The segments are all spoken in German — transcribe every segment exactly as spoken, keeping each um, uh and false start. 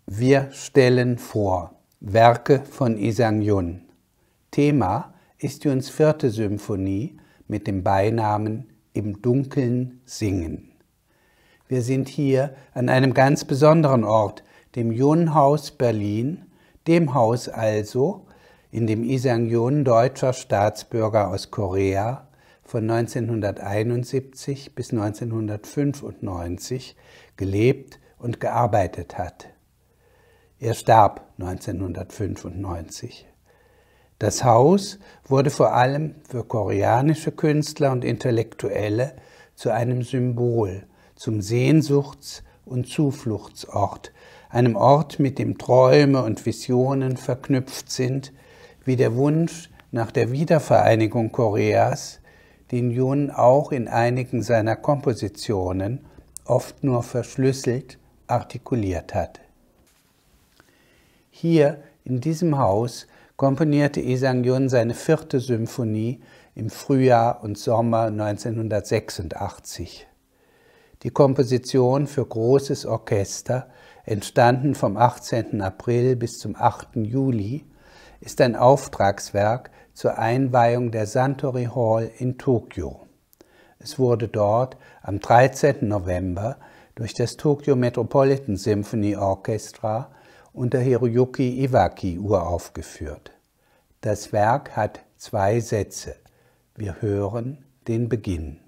Wir stellen vor Werke von Lee Sang-yun. Thema ist Yuns vierte Symphonie mit dem Beinamen Im Dunkeln singen. Wir sind hier an einem ganz besonderen Ort, dem Yun-Haus Berlin, dem Haus also, in dem Lee Sang-yun, deutscher Staatsbürger aus Korea, von neunzehnhunderteinundsiebzig bis neunzehnhundertfünfundneunzig gelebt und gearbeitet hat. Er starb neunzehnhundertfünfundneunzig. Das Haus wurde vor allem für koreanische Künstler und Intellektuelle zu einem Symbol, zum Sehnsuchts- und Zufluchtsort, einem Ort, mit dem Träume und Visionen verknüpft sind, wie der Wunsch nach der Wiedervereinigung Koreas, den Yun auch in einigen seiner Kompositionen oft nur verschlüsselt artikuliert hat. Hier in diesem Haus komponierte Lee Sang-yun seine vierte Symphonie im Frühjahr und Sommer neunzehnhundertsechsundachtzig. Die Komposition für großes Orchester, entstanden vom achtzehnten April bis zum achten Juli, ist ein Auftragswerk zur Einweihung der Suntory Hall in Tokio. Es wurde dort am dreizehnten November durch das Tokyo Metropolitan Symphony Orchestra unter Hiroyuki Iwaki uraufgeführt. Das Werk hat zwei Sätze. Wir hören den Beginn.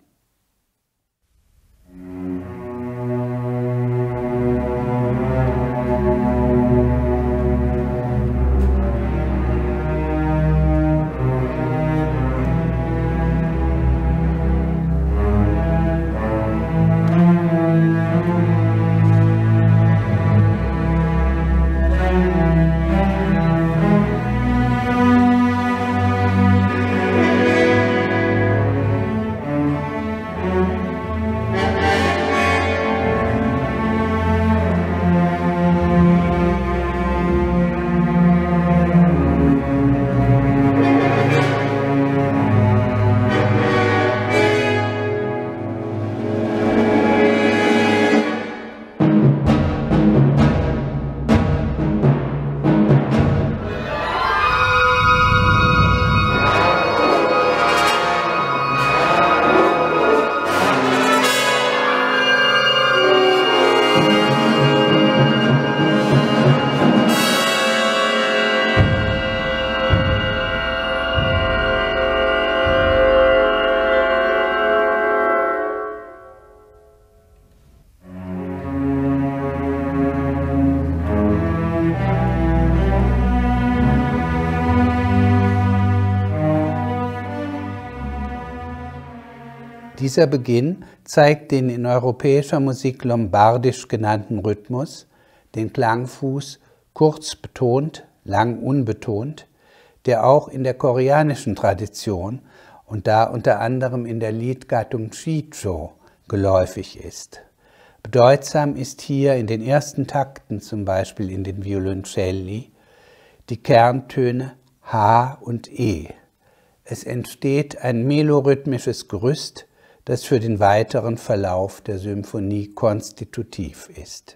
Dieser Beginn zeigt den in europäischer Musik lombardisch genannten Rhythmus, den Klangfuß kurz betont, lang unbetont, der auch in der koreanischen Tradition und da unter anderem in der Liedgattung Shicho geläufig ist. Bedeutsam ist hier in den ersten Takten, zum Beispiel in den Violoncelli, die Kerntöne H und E. Es entsteht ein melorhythmisches Gerüst, das für den weiteren Verlauf der Symphonie konstitutiv ist.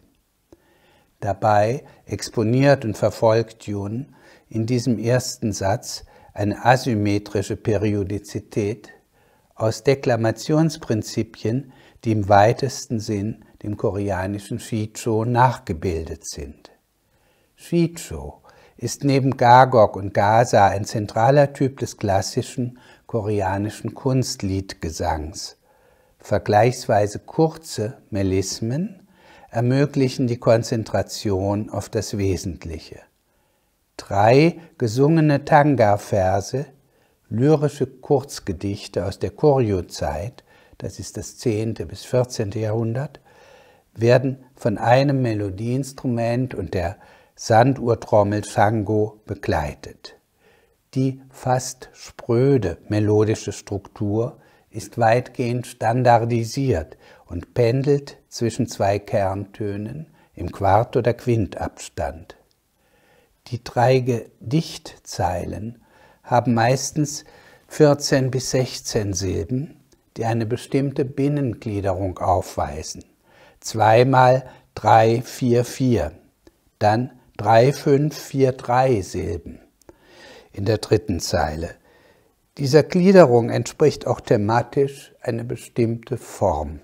Dabei exponiert und verfolgt Yun in diesem ersten Satz eine asymmetrische Periodizität aus Deklamationsprinzipien, die im weitesten Sinn dem koreanischen Shicho nachgebildet sind. Shicho ist neben Gagok und Gasa ein zentraler Typ des klassischen koreanischen Kunstliedgesangs. Vergleichsweise kurze Melismen ermöglichen die Konzentration auf das Wesentliche. Drei gesungene Tanga-Verse, lyrische Kurzgedichte aus der Koryo-Zeit, das ist das zehnte bis vierzehnte Jahrhundert, werden von einem Melodieinstrument und der Sanduhrtrommel Shango begleitet. Die fast spröde melodische Struktur ist weitgehend standardisiert und pendelt zwischen zwei Kerntönen im Quart- oder Quintabstand. Die drei Gedichtzeilen haben meistens vierzehn bis sechzehn Silben, die eine bestimmte Binnengliederung aufweisen. Zweimal drei, vier, vier. dann drei fünf vier drei Silben in der dritten Zeile. Dieser Gliederung entspricht auch thematisch eine bestimmte Form.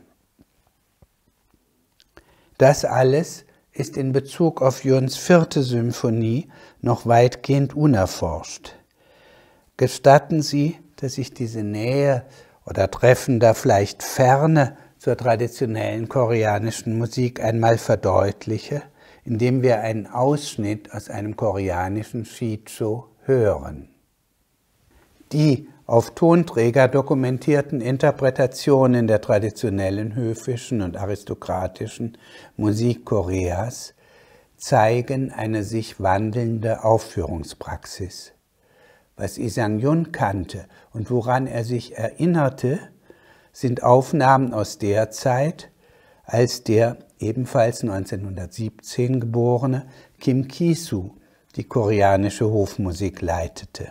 Das alles ist in Bezug auf Juns vierte Symphonie noch weitgehend unerforscht. Gestatten Sie, dass ich diese Nähe oder treffender vielleicht Ferne zur traditionellen koreanischen Musik einmal verdeutliche, indem wir einen Ausschnitt aus einem koreanischen Shicho hören. Die auf Tonträger dokumentierten Interpretationen der traditionellen höfischen und aristokratischen Musik Koreas zeigen eine sich wandelnde Aufführungspraxis. Was Lee Sang-jun kannte und woran er sich erinnerte, sind Aufnahmen aus der Zeit, als der ebenfalls neunzehnhundertsiebzehn geborene Kim Ki-soo die koreanische Hofmusik leitete.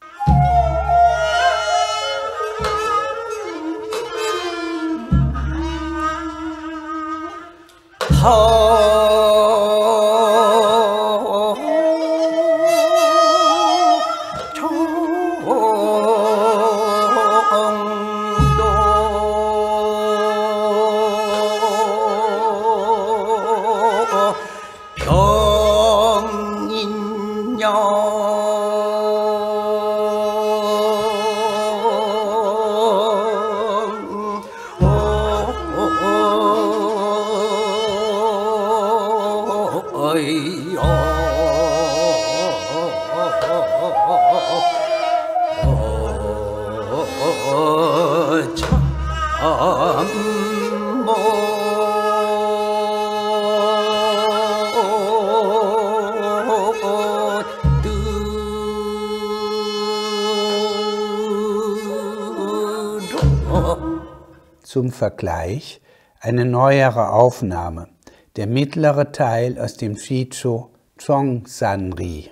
Zum Vergleich eine neuere Aufnahme, der mittlere Teil aus dem Shicho Chongsan-ri.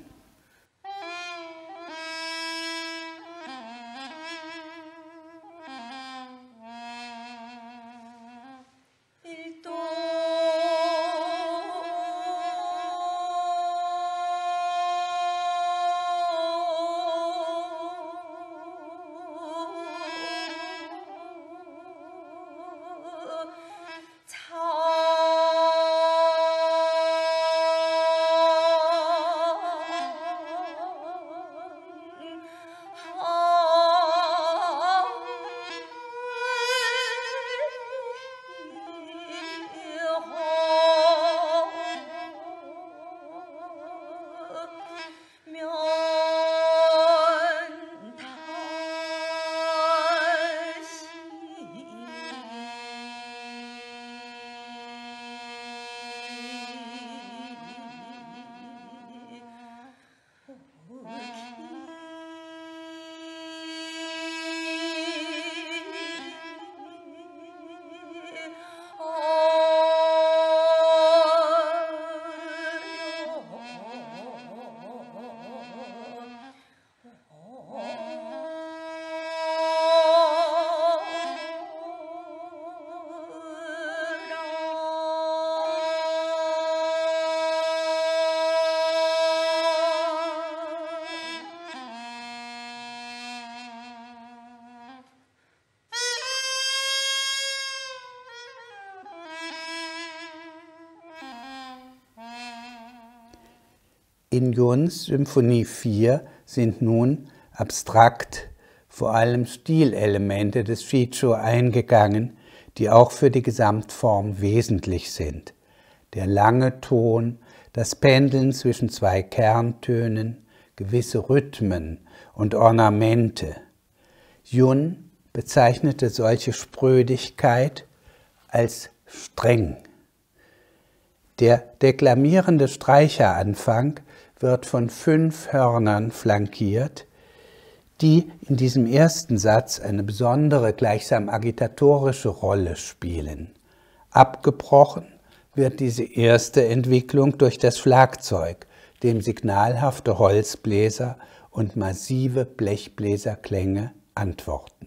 In Juns Symphonie vier sind nun abstrakt vor allem Stilelemente des Shicho eingegangen, die auch für die Gesamtform wesentlich sind. Der lange Ton, das Pendeln zwischen zwei Kerntönen, gewisse Rhythmen und Ornamente. Jun bezeichnete solche Sprödigkeit als streng. Der deklamierende Streicheranfang wird von fünf Hörnern flankiert, die in diesem ersten Satz eine besondere, gleichsam agitatorische Rolle spielen. Abgebrochen wird diese erste Entwicklung durch das Schlagzeug, dem signalhafte Holzbläser und massive Blechbläserklänge antworten.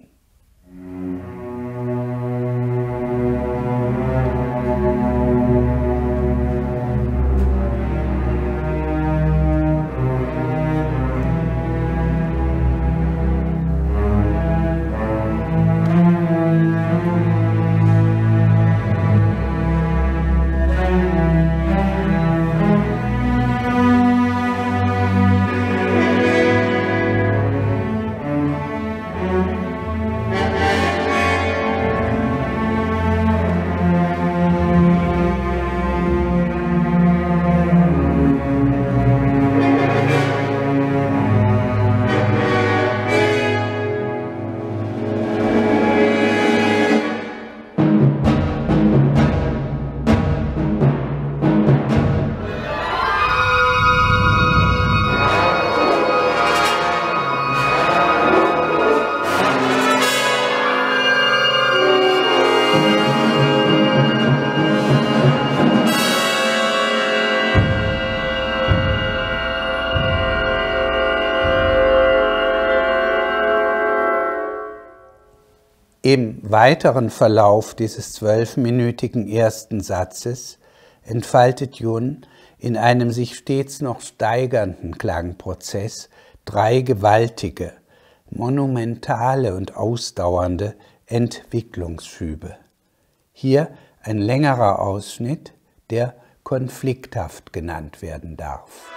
Im weiteren Verlauf dieses zwölfminütigen ersten Satzes entfaltet Jun in einem sich stets noch steigernden Klangprozess drei gewaltige, monumentale und ausdauernde Entwicklungsschübe. Hier ein längerer Ausschnitt, der konflikthaft genannt werden darf.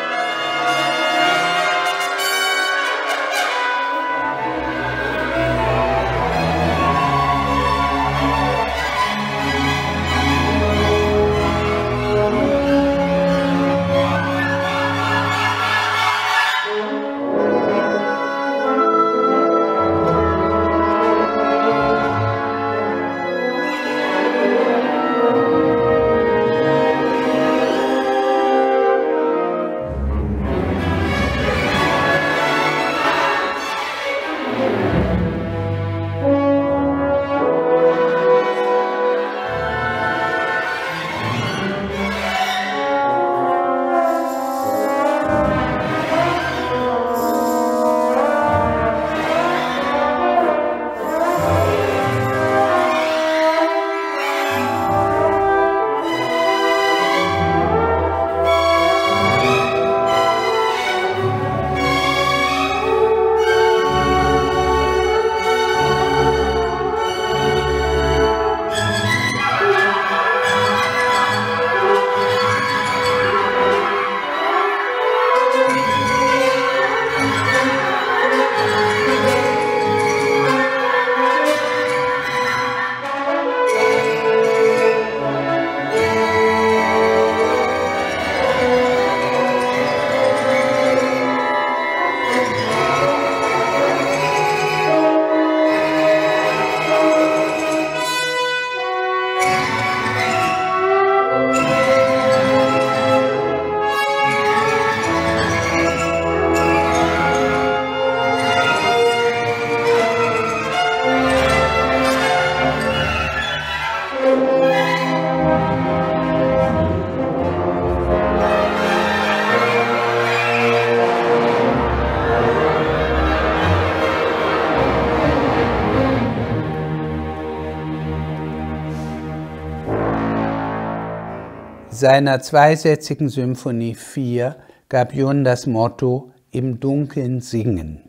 Seiner zweisätzigen Symphonie vier gab Jun das Motto »Im Dunkeln singen«.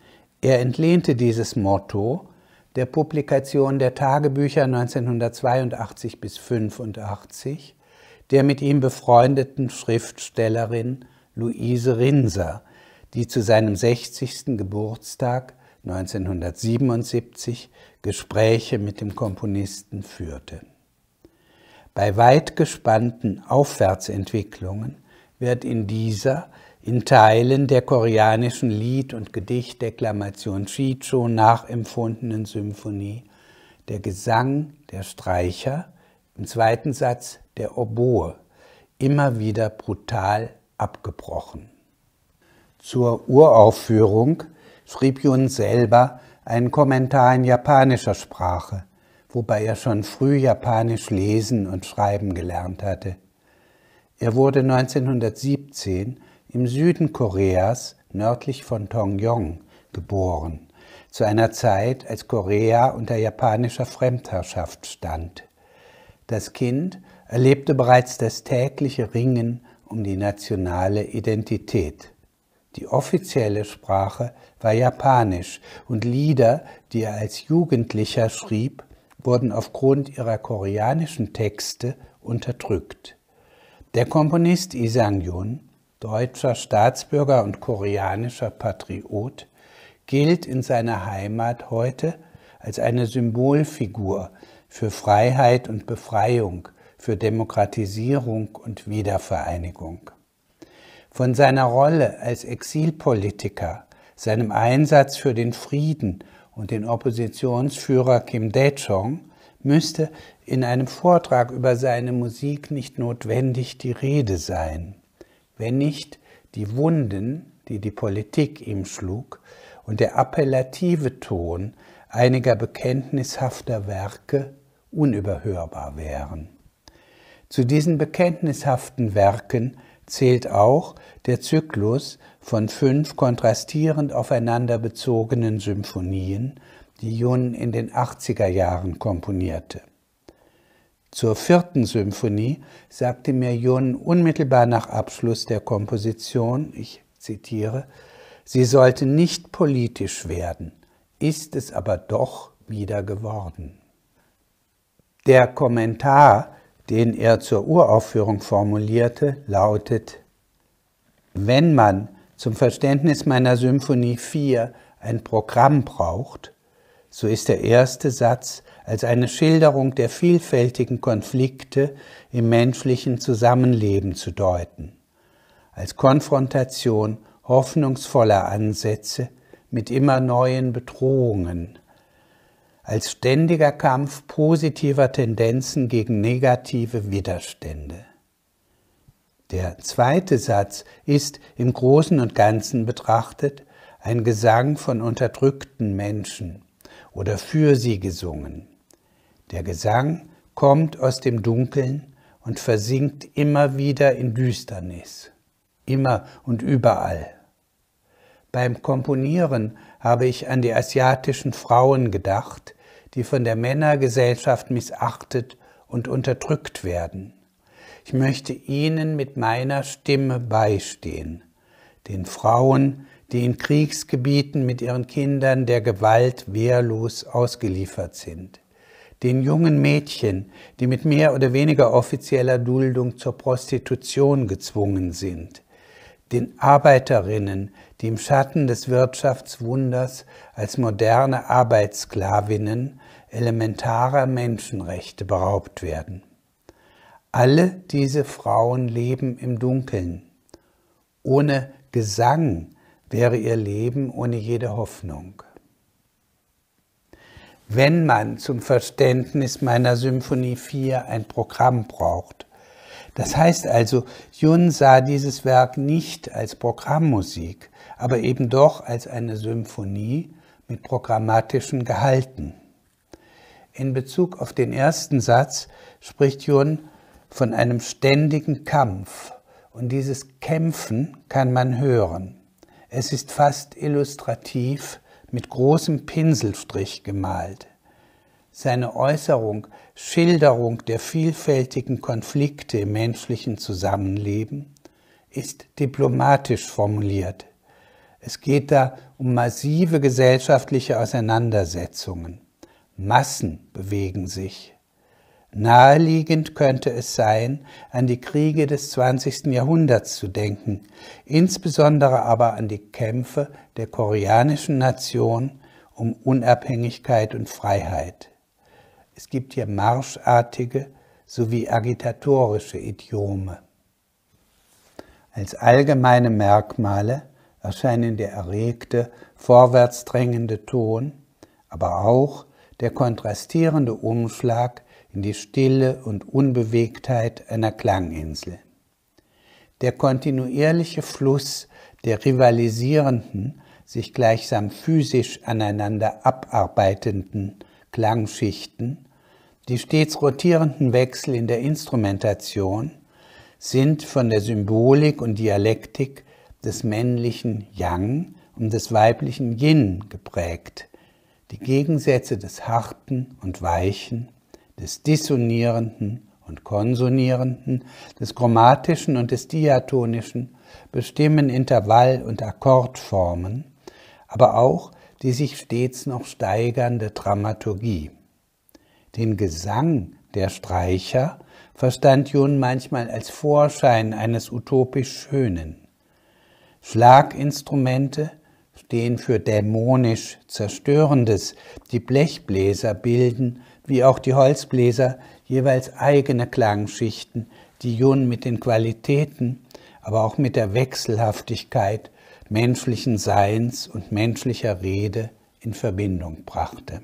Er entlehnte dieses Motto der Publikation der Tagebücher neunzehnhundertzweiundachtzig bis fünfundachtzig der mit ihm befreundeten Schriftstellerin Luise Rinser, die zu seinem sechzigsten Geburtstag neunzehnhundertsiebenundsiebzig Gespräche mit dem Komponisten führte. Bei weit gespannten Aufwärtsentwicklungen wird in dieser in Teilen der koreanischen Lied- und Gedichtdeklamation Shicho nachempfundenen Symphonie der Gesang der Streicher, im zweiten Satz der Oboe, immer wieder brutal abgebrochen. Zur Uraufführung schrieb Jun selber einen Kommentar in japanischer Sprache, wobei er schon früh Japanisch lesen und schreiben gelernt hatte. Er wurde neunzehnhundertsiebzehn im Süden Koreas, nördlich von Tongyong, geboren, zu einer Zeit, als Korea unter japanischer Fremdherrschaft stand. Das Kind erlebte bereits das tägliche Ringen um die nationale Identität. Die offizielle Sprache war Japanisch und Lieder, die er als Jugendlicher schrieb, wurden aufgrund ihrer koreanischen Texte unterdrückt. Der Komponist Lee Sang-jun, deutscher Staatsbürger und koreanischer Patriot, gilt in seiner Heimat heute als eine Symbolfigur für Freiheit und Befreiung, für Demokratisierung und Wiedervereinigung. Von seiner Rolle als Exilpolitiker, seinem Einsatz für den Frieden und den Oppositionsführer Kim Dae-jung müsste in einem Vortrag über seine Musik nicht notwendig die Rede sein, wenn nicht die Wunden, die die Politik ihm schlug, und der appellative Ton einiger bekenntnishafter Werke unüberhörbar wären. Zu diesen bekenntnishaften Werken zählt auch der Zyklus von fünf kontrastierend aufeinander bezogenen Symphonien, die Jun in den achtziger Jahren komponierte. Zur vierten Symphonie sagte mir Jun unmittelbar nach Abschluss der Komposition, ich zitiere, sie sollte nicht politisch werden, ist es aber doch wieder geworden. Der Kommentar, den er zur Uraufführung formulierte, lautet: Wenn man zum Verständnis meiner Symphonie vier ein Programm braucht, so ist der erste Satz als eine Schilderung der vielfältigen Konflikte im menschlichen Zusammenleben zu deuten, als Konfrontation hoffnungsvoller Ansätze mit immer neuen Bedrohungen, als ständiger Kampf positiver Tendenzen gegen negative Widerstände. Der zweite Satz ist im Großen und Ganzen betrachtet ein Gesang von unterdrückten Menschen oder für sie gesungen. Der Gesang kommt aus dem Dunkeln und versinkt immer wieder in Düsternis, immer und überall. Beim Komponieren habe ich an die asiatischen Frauen gedacht, die von der Männergesellschaft missachtet und unterdrückt werden. Ich möchte ihnen mit meiner Stimme beistehen, den Frauen, die in Kriegsgebieten mit ihren Kindern der Gewalt wehrlos ausgeliefert sind, den jungen Mädchen, die mit mehr oder weniger offizieller Duldung zur Prostitution gezwungen sind, den Arbeiterinnen, die im Schatten des Wirtschaftswunders als moderne Arbeitssklavinnen elementarer Menschenrechte beraubt werden. Alle diese Frauen leben im Dunkeln. Ohne Gesang wäre ihr Leben ohne jede Hoffnung. Wenn man zum Verständnis meiner Symphonie vier ein Programm braucht, das heißt also, Jun sah dieses Werk nicht als Programmmusik, aber eben doch als eine Symphonie mit programmatischen Gehalten. In Bezug auf den ersten Satz spricht Jun von einem ständigen Kampf, und dieses Kämpfen kann man hören. Es ist fast illustrativ mit großem Pinselstrich gemalt. Seine Äußerung, Schilderung der vielfältigen Konflikte im menschlichen Zusammenleben, ist diplomatisch formuliert. Es geht da um massive gesellschaftliche Auseinandersetzungen. Massen bewegen sich. Naheliegend könnte es sein, an die Kriege des zwanzigsten Jahrhunderts zu denken, insbesondere aber an die Kämpfe der koreanischen Nation um Unabhängigkeit und Freiheit. Es gibt hier marschartige sowie agitatorische Idiome. Als allgemeine Merkmale erscheinen der erregte, vorwärtsdrängende Ton, aber auch der kontrastierende Umschlag in die Stille und Unbewegtheit einer Klanginsel. Der kontinuierliche Fluss der rivalisierenden, sich gleichsam physisch aneinander abarbeitenden Klangschichten, die stets rotierenden Wechsel in der Instrumentation sind von der Symbolik und Dialektik des männlichen Yang und des weiblichen Yin geprägt. Die Gegensätze des Harten und Weichen, des Dissonierenden und Konsonierenden, des Chromatischen und des Diatonischen bestimmen Intervall- und Akkordformen, aber auch die sich stets noch steigernde Dramaturgie. Den Gesang der Streicher verstand Jun manchmal als Vorschein eines utopisch Schönen. Schlaginstrumente stehen für dämonisch Zerstörendes, die Blechbläser bilden, wie auch die Holzbläser, jeweils eigene Klangschichten, die Jun mit den Qualitäten, aber auch mit der Wechselhaftigkeit menschlichen Seins und menschlicher Rede in Verbindung brachte.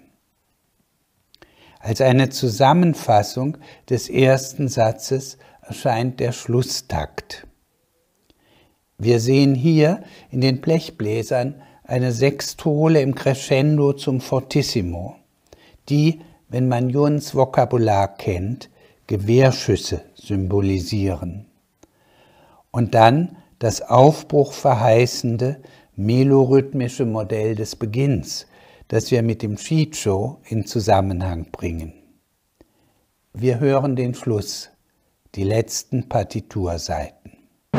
Als eine Zusammenfassung des ersten Satzes erscheint der Schlusstakt. Wir sehen hier in den Blechbläsern eine Sextole im Crescendo zum Fortissimo, die, wenn man Juns Vokabular kennt, Gewehrschüsse symbolisieren. Und dann das aufbruchverheißende, melorhythmische Modell des Beginns, das wir mit dem Shicho in Zusammenhang bringen. Wir hören den Schluss, die letzten Partiturseiten.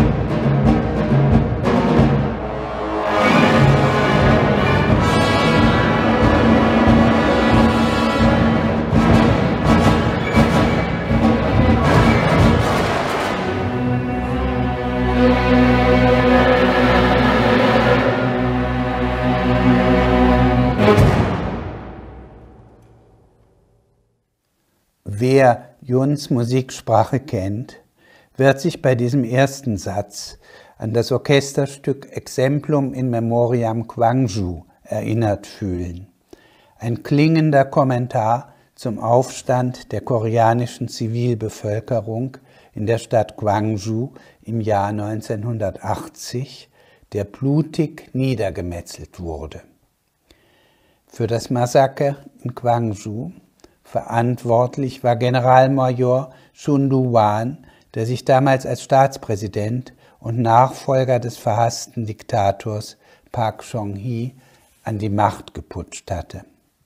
Wer Yuns Musiksprache kennt, wird sich bei diesem ersten Satz an das Orchesterstück Exemplum in Memoriam Gwangju erinnert fühlen. Ein klingender Kommentar zum Aufstand der koreanischen Zivilbevölkerung in der Stadt Gwangju im Jahr neunzehnhundertachtzig, der blutig niedergemetzelt wurde. Für das Massaker in Gwangju verantwortlich war Generalmajor Chun Doo-hwan, der sich damals als Staatspräsident und Nachfolger des verhassten Diktators Park Chung-hee an die Macht geputscht hatte.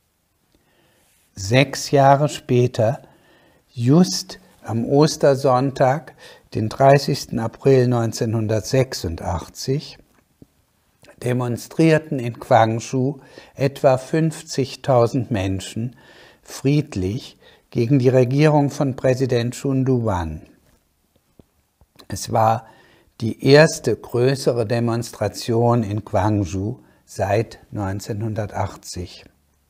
Sechs Jahre später, just am Ostersonntag, den dreißigsten April neunzehnhundertsechsundachtzig, demonstrierten in Gwangju etwa fünfzigtausend Menschen friedlich gegen die Regierung von Präsident Chun Doo-hwan. Es war die erste größere Demonstration in Gwangju seit neunzehnhundertachtzig.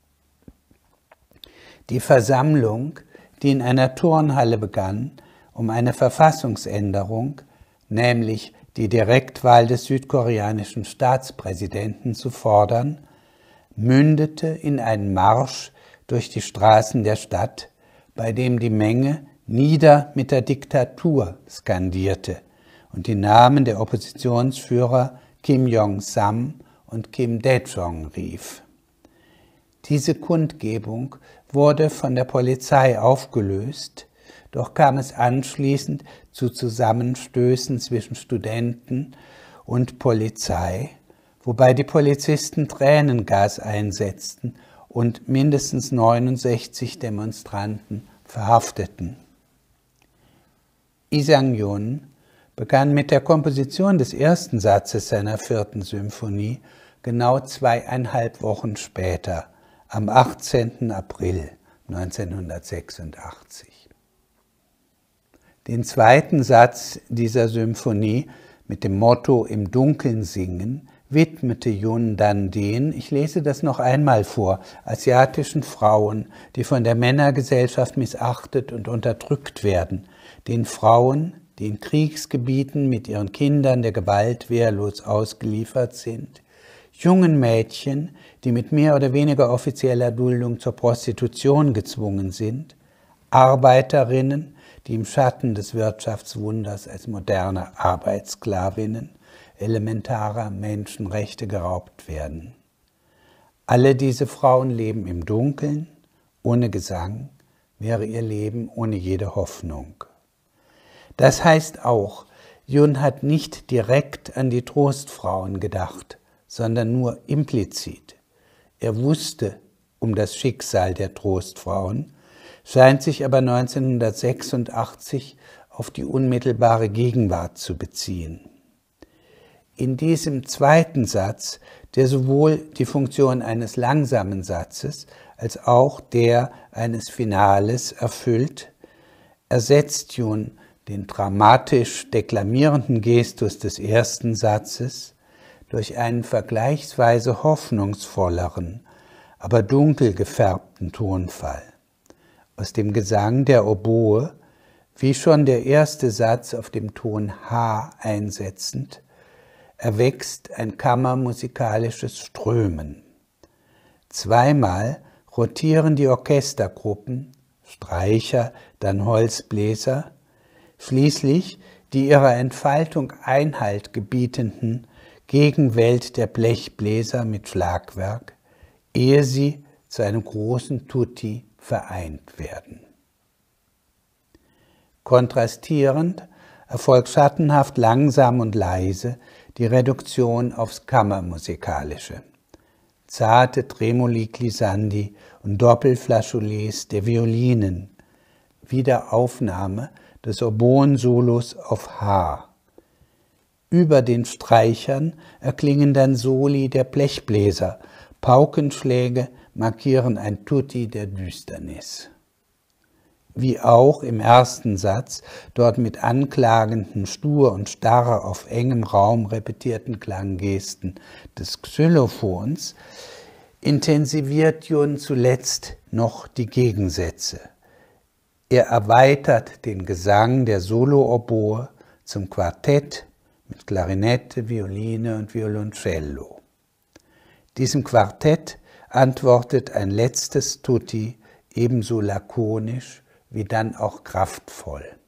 Die Versammlung, die in einer Turnhalle begann, um eine Verfassungsänderung, nämlich die Direktwahl des südkoreanischen Staatspräsidenten zu fordern, mündete in einen Marsch durch die Straßen der Stadt, bei dem die Menge »Nieder mit der Diktatur« skandierte und die Namen der Oppositionsführer Kim Jong-sam und Kim Dae-jong rief. Diese Kundgebung wurde von der Polizei aufgelöst, doch kam es anschließend zu Zusammenstößen zwischen Studenten und Polizei, wobei die Polizisten Tränengas einsetzten und mindestens neunundsechzig Demonstranten verhafteten. Lee Sang-yun begann mit der Komposition des ersten Satzes seiner vierten Symphonie genau zweieinhalb Wochen später, am achtzehnten April neunzehnhundertsechsundachtzig. Den zweiten Satz dieser Symphonie mit dem Motto »Im Dunkeln singen« widmete Yun dann den, ich lese das noch einmal vor, asiatischen Frauen, die von der Männergesellschaft missachtet und unterdrückt werden, den Frauen, die in Kriegsgebieten mit ihren Kindern der Gewalt wehrlos ausgeliefert sind, jungen Mädchen, die mit mehr oder weniger offizieller Duldung zur Prostitution gezwungen sind, Arbeiterinnen, die im Schatten des Wirtschaftswunders als moderne Arbeitssklavinnen elementarer Menschenrechte geraubt werden. Alle diese Frauen leben im Dunkeln, ohne Gesang wäre ihr Leben ohne jede Hoffnung. Das heißt auch, Yun hat nicht direkt an die Trostfrauen gedacht, sondern nur implizit. Er wusste um das Schicksal der Trostfrauen, scheint sich aber neunzehnhundertsechsundachtzig auf die unmittelbare Gegenwart zu beziehen. In diesem zweiten Satz, der sowohl die Funktion eines langsamen Satzes als auch der eines Finales erfüllt, ersetzt Yun den dramatisch deklamierenden Gestus des ersten Satzes durch einen vergleichsweise hoffnungsvolleren, aber dunkel gefärbten Tonfall. Aus dem Gesang der Oboe, wie schon der erste Satz auf dem Ton H einsetzend, erwächst ein kammermusikalisches Strömen. Zweimal rotieren die Orchestergruppen, Streicher, dann Holzbläser, schließlich die ihrer Entfaltung Einhalt gebietenden Gegenwelt der Blechbläser mit Schlagwerk, ehe sie zu einem großen Tutti vereint werden. Kontrastierend erfolgt schattenhaft langsam und leise die Reduktion aufs Kammermusikalische. zarte Tremoli glissandi und Doppelflageolets der Violinen, Wiederaufnahme des Oboen-Solos auf H. Über den Streichern erklingen dann Soli der Blechbläser, Paukenschläge markieren ein Tutti der Düsternis. Wie auch im ersten Satz, dort mit anklagenden, stur und starr auf engem Raum repetierten Klanggesten des Xylophons, intensiviert Jun zuletzt noch die Gegensätze. Er erweitert den Gesang der Solo-Oboe zum Quartett mit Klarinette, Violine und Violoncello. Diesem Quartett antwortet ein letztes Tutti ebenso lakonisch wie dann auch kraftvoll.